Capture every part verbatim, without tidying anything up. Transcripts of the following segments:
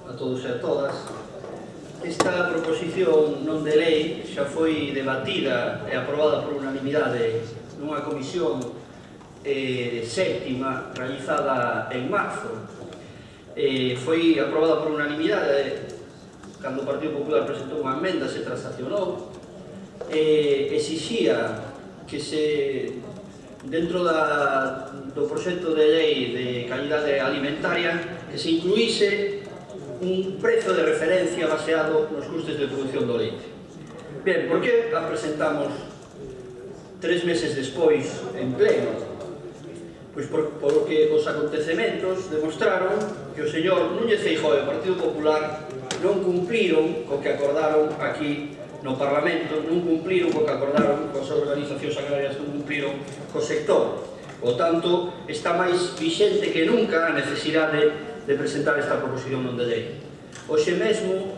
a todos e a todas. Esta proposición non de lei xa foi debatida e aprobada por unanimidade nunha comisión eh, séptima realizada en marzo. Eh, foi aprobada por unanimidade cando o Partido Popular presentou unha emenda, se transaccionou, eh, exixía que se, dentro da, do proxecto de lei de calidade alimentaria, que se incluíse un prezo de referencia baseado nos custes de produción do leite. Ben, por que a presentamos tres meses despois en pleno? Pois por, porque os acontecementos demostraron que o señor Núñez Feijóo e o Partido Popular non cumpriron co que acordaron aquí no Parlamento, non cumpriron co que acordaron coas organizacións agrarias, non cumpriron co sector. Por tanto, está máis vixente que nunca a necesidade de presentar esta proposición non de lei. Hoxe mesmo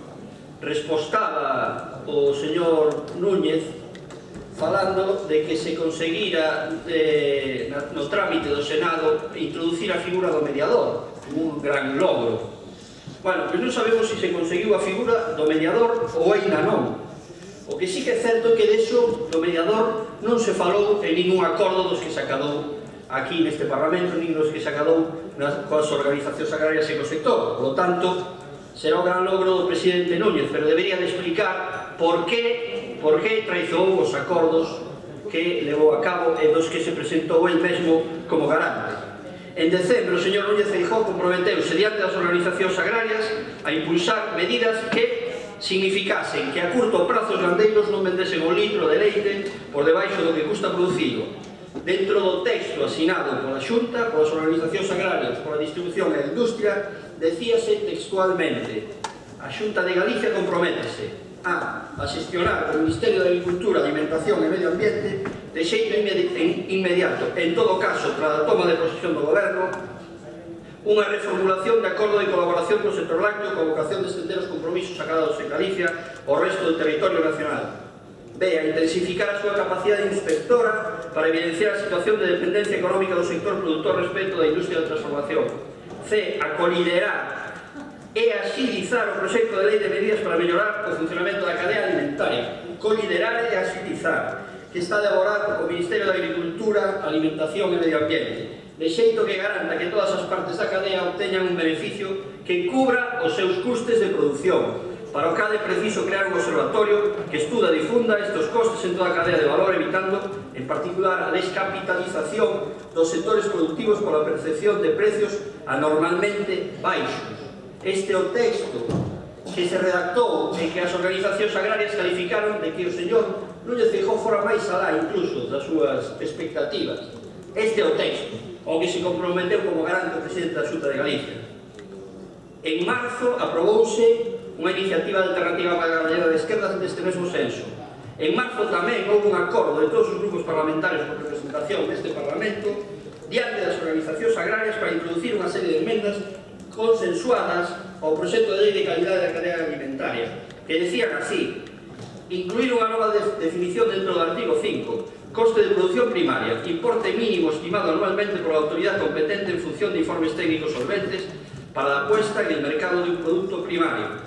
respostaba o señor Núñez falando de que se conseguira eh, no trámite do Senado introducir a figura do mediador, un gran logro. Bueno, pois non sabemos se se conseguiu a figura do mediador ou ainda non. O que sí que é certo é que deso do mediador non se falou en ningún acordo dos que se acadou aquí neste Parlamento, nin dos que se acadou nas, coas organizacións agrarias e co sector. Por lo tanto, será o gran logro do presidente Núñez, pero debería de explicar por que, por que traizou os acordos que levou a cabo e dos que se presentou el mesmo como garante. En decembro, o señor Núñez Feijóo comprometeuse diante das organizacións agrarias a impulsar medidas que significasen que a curto prazo os gandeiros non vendesen un litro de leite por debaixo do que custa producilo. Dentro do texto asinado pola Xunta, polas organizacións agrarias, pola distribución e a industria, decíase textualmente: a Xunta de Galicia comprométese a, a xestionar o Ministerio de Agricultura, Alimentación e Medio Ambiente de xeito inmediato, en todo caso, tras a toma de posesión do Goberno, unha reformulación de acordo de colaboración co sector lácteo con vocación de estender os compromisos acadados en Galicia ao resto do territorio nacional. B. A intensificar a súa capacidade inspectora para evidenciar a situación de dependencia económica do sector produtor respecto da industria de transformación. C. A coliderar e axilizar o proxecto de lei de medidas para mellorar o funcionamento da cadea alimentaria. Coliderar e axilizar, que está de elaborar o Ministerio de Agricultura, Alimentación e Medio Ambiente, de xeito que garanta que todas as partes da cadea obteñan un beneficio que cubra os seus custes de produción. Para o cal é preciso crear un observatorio que estuda e difunda estes costes en toda a cadea de valor, evitando, en particular, a descapitalización dos sectores productivos pola percepción de precios anormalmente baixos. Este é o texto que se redactou e que as organizacións agrarias calificaron de que o señor Núñez Feijóo fora máis alá incluso das súas expectativas. Este é o texto ao que se comprometeu como garante o presidente da Xunta de Galicia. En marzo aprobouse unha iniciativa de alternativa galega de esquerdas deste mesmo senso. En marzo tamén houve un acordo de todos os grupos parlamentarios con representación deste Parlamento diante das organizacións agrarias para introducir unha serie de enmendas consensuadas ao proxecto de lei de calidade da cadea alimentaria, que decían así: incluir unha nova definición dentro do artigo cinco, coste de producción primaria, importe mínimo estimado anualmente por la autoridade competente en función de informes técnicos solventes para la puesta en el mercado de un producto primario.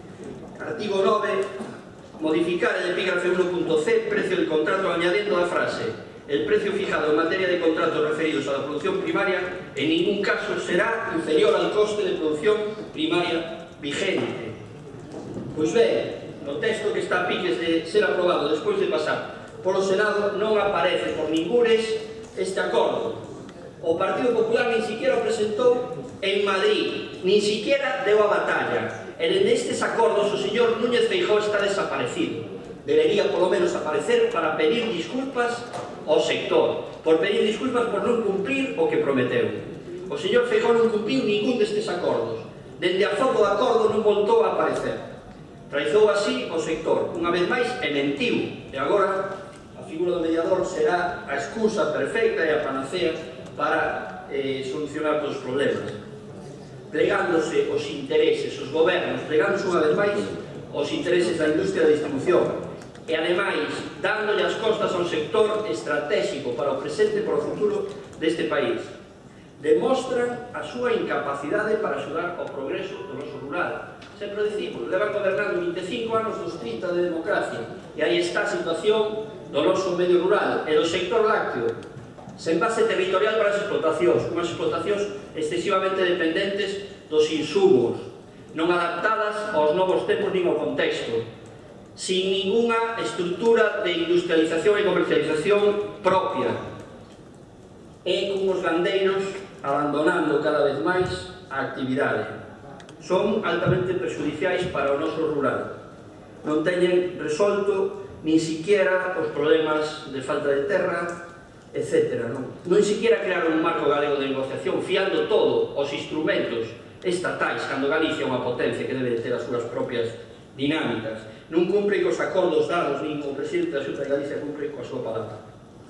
Artigo nove, modificar el epígrafe uno punto c, precio del contrato, añadiendo la frase: el precio fijado en materia de contratos referidos a la producción primaria en ningún caso será inferior al coste de producción primaria vigente. Pois ben, no texto que está a piques de ser aprobado despois de pasar polo Senado non aparece por ningures este acordo. O Partido Popular nin siquiera o presentou en Madrid, nin siquiera deu a batalla. E nestes acordos o señor Núñez Feijóo está desaparecido. Debería polo menos aparecer para pedir disculpas ao sector, por pedir disculpas por non cumprir o que prometeu. O señor Feijóo non cumpriu ningún destes acordos. Dende a foto do acordo non voltou a aparecer. Traizou así o sector, unha vez máis, e mentiu. E agora a figura do mediador será a excusa perfecta e a panacea para eh, solucionar todos os problemas. Plegándose os intereses, os gobernos, plegándose unha vez máis os intereses da industria da distribución e, ademais, dándole as costas a un sector estratégico para o presente e para o futuro deste país. Demostran a súa incapacidade para axudar ao progreso do noso rural sempre dicimos, levan gobernando vinte e cinco anos dos trinta de democracia, e aí está a situación do noso medio rural e do sector lácteo, sen base territorial para as explotacións, unhas explotacións excesivamente dependentes dos insumos, non adaptadas aos novos tempos nin ao contexto, sin ninguna estrutura de industrialización e comercialización propia, e con os gandeiros abandonando cada vez máis a actividade. Son altamente prejudiciais para o noso rural. Non teñen resolto nin siquiera os problemas de falta de terra, etcétera. Non, non siquiera crearon un marco galego de negociación fiando todo os instrumentos estatais, cando Galicia é unha potencia que debe ter as súas propias dinámicas. Non cumpre cos acordos dados, nin o presidente da Xunta de Galicia cumpre coa súa palabra.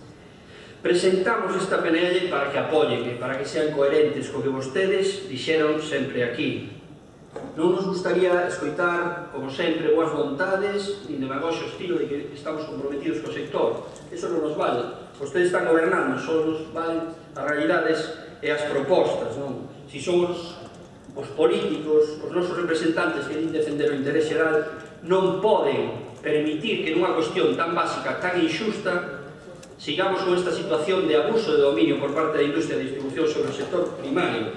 Presentamos esta P N L para que apoyen e para que sean coherentes co que vostedes dixeron sempre aquí. Non nos gustaría escoitar, como sempre, boas vontades nin demagoxo estilo de que estamos comprometidos co sector. Eso non nos vale. Vostedes están gobernando, só nos valen as realidades e as propostas, non? Si son os, os políticos, os nosos representantes que din defender o interés xeral, non poden permitir que nunha cuestión tan básica, tan injusta, sigamos con esta situación de abuso de dominio por parte da industria de distribución sobre o sector primario,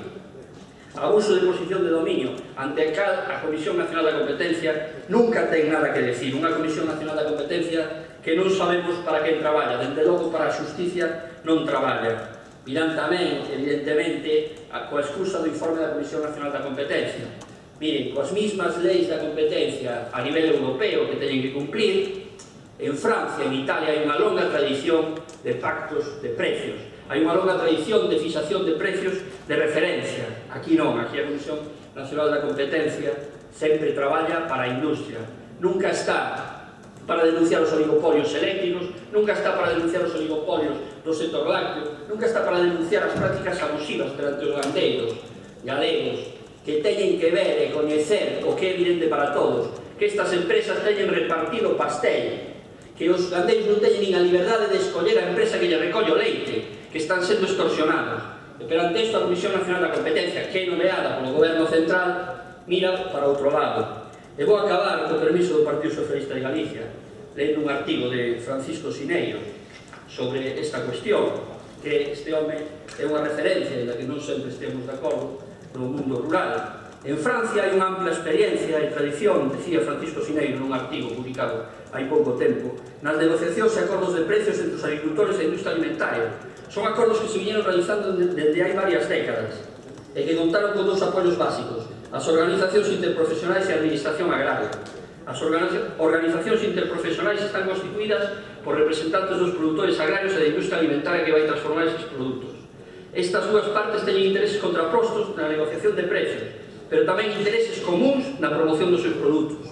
abuso de posición de dominio ante a cal a Comisión Nacional da Competencia nunca ten nada que decir, unha Comisión Nacional da Competencia que non sabemos para quen traballa, dende logo para a Xusticia non traballa. Mirán tamén, evidentemente, a coa excusa do informe da Comisión Nacional da Competencia. Miren, coas mismas leis da competencia a nivel europeo que teñen que cumplir, en Francia, en Italia, hai unha longa tradición de pactos de precios. Hai unha longa tradición de fixación de precios de referencia. Aquí non, aquí a Comisión Nacional da Competencia sempre traballa para a industria. Nunca está para denunciar os oligopolios eléctricos, nunca está para denunciar os oligopolios do sector lácteo, nunca está para denunciar as prácticas abusivas perante os gandeiros galegos, que teñen que ver e coñecer o que é evidente para todos, que estas empresas teñen repartido pastel, que os gandeiros non teñen nin a liberdade de escoller a empresa que lle recolle o leite, que están sendo extorsionados. E perante isto a Comisión Nacional da Competencia, que é nomeada polo Goberno Central, mira para outro lado. E vou acabar, co permiso do Partido Socialista de Galicia, lendo un artigo de Francisco Sineiro sobre esta cuestión, que este home é unha referencia en la que non sempre estemos de acordo no mundo rural. En Francia hai unha ampla experiencia e tradición, decía Francisco Sineiro nun artigo publicado hai pouco tempo, nas negociacións e acordos de precios entre os agricultores e a industria alimentaria. Son acordos que se viñeron realizando desde hai varias décadas e que contaron con dous apoios básicos: as organizacións interprofesionais e a administración agraria. As organizacións interprofesionais están constituídas por representantes dos produtores agrarios e da industria alimentaria que vai transformar eses produtos. Estas dúas partes teñen intereses contrapostos na negociación de precios, pero tamén intereses comuns na promoción dos seus produtos.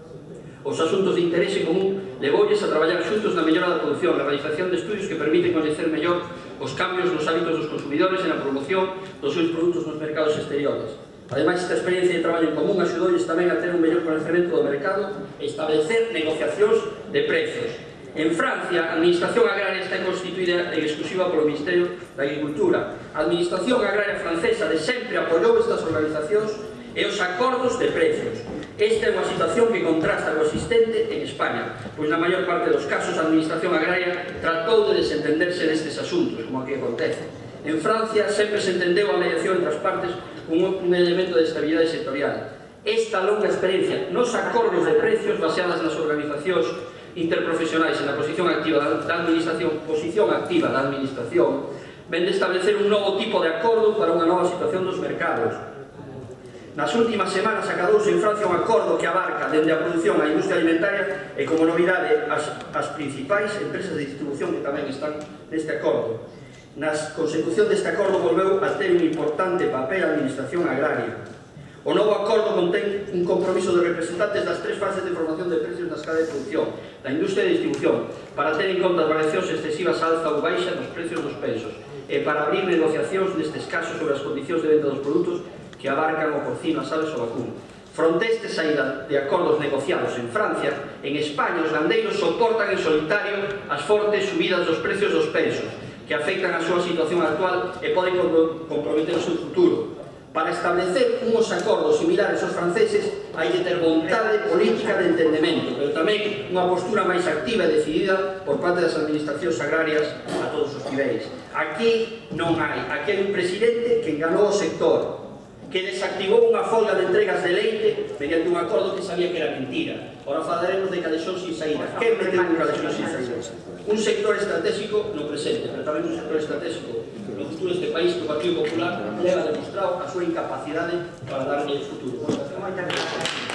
Os asuntos de interese común levoulles a traballar xuntos na mellora da produción, na realización de estudios que permiten coñecer mellor os cambios nos hábitos dos consumidores e na promoción dos seus produtos nos mercados exteriores. Ademais, esta experiencia de traballo en común axudoulles tamén a ter un mellor conhecemento do mercado e establecer negociacións de precios. En Francia, a Administración Agraria está constituída en exclusiva polo Ministerio da Agricultura. A Administración Agraria francesa de sempre apoiou estas organizacións e os acordos de precios. Esta é unha situación que contrasta co existente en España, pois na maior parte dos casos a Administración Agraria tratou de desentenderse destes asuntos, como aquí acontece. En Francia sempre se entendeu a mediación entre as partes como un elemento de estabilidade sectorial. Esta longa experiencia nos acordos de precios baseadas nas organizacións interprofesionais e na posición activa da Administración, posición activa da Administración, ven de establecer un novo tipo de acordo para unha nova situación dos mercados. Nas últimas semanas acadouse en Francia un acordo que abarca dende a produción á industria alimentaria e como novidade as, as principais empresas de distribución que tamén están neste acordo. Nas consecución deste acordo volveu a ter un importante papel a Administración Agraria. O novo acordo contén un compromiso de representantes das tres fases de formación de precios na escala de produción, da industria de distribución, para ter en conta as variacións excesivas alza ou baixa nos precios dos pensos, e para abrir negociacións nestes casos sobre as condicións de venta dos produtos que abarcan o porcino, as aves ou o vacuno. Fronte este saída de acordos negociados en Francia, en España os gandeiros soportan en solitario as fortes subidas dos precios dos pensos, que afectan a súa situación actual e poden comprometer o seu futuro. Para establecer uns acordos similares aos franceses hai que ter vontade política de entendemento, pero tamén unha postura máis activa e decidida por parte das administracións agrarias a todos os niveis. Aquí non hai, aquí hai un presidente que enganou o sector, que desactivou unha folga de entregas de leite mediante un acordo que sabía que era mentira. Ahora falaremos de calexón sin saída. Quen meteu un calexón sin saída? Un sector estratégico no presente, pero tamén un sector estratégico no futuro deste país que o Partido Popular leva demostrado a súa incapacidade para darlle futuro.